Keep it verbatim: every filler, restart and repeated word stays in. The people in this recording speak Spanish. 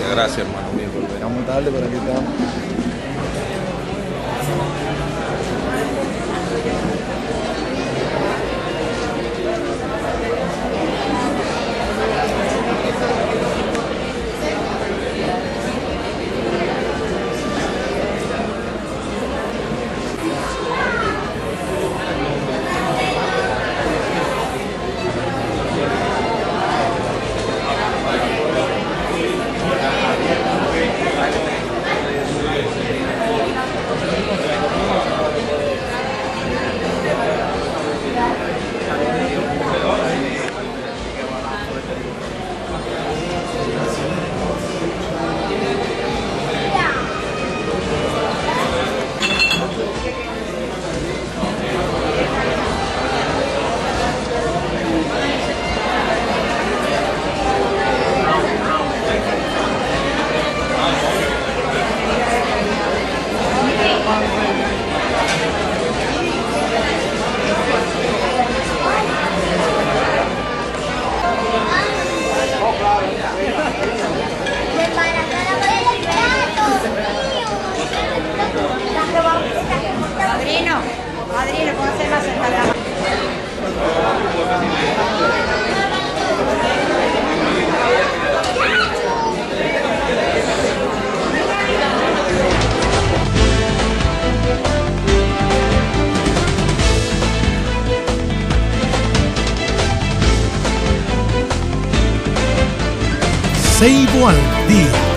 Gracias, hermano. Bien, volver. Estamos tarde, pero aquí estamos. Padrino, padrino, ¿cómo se va a sentar la mano? Seibo al día.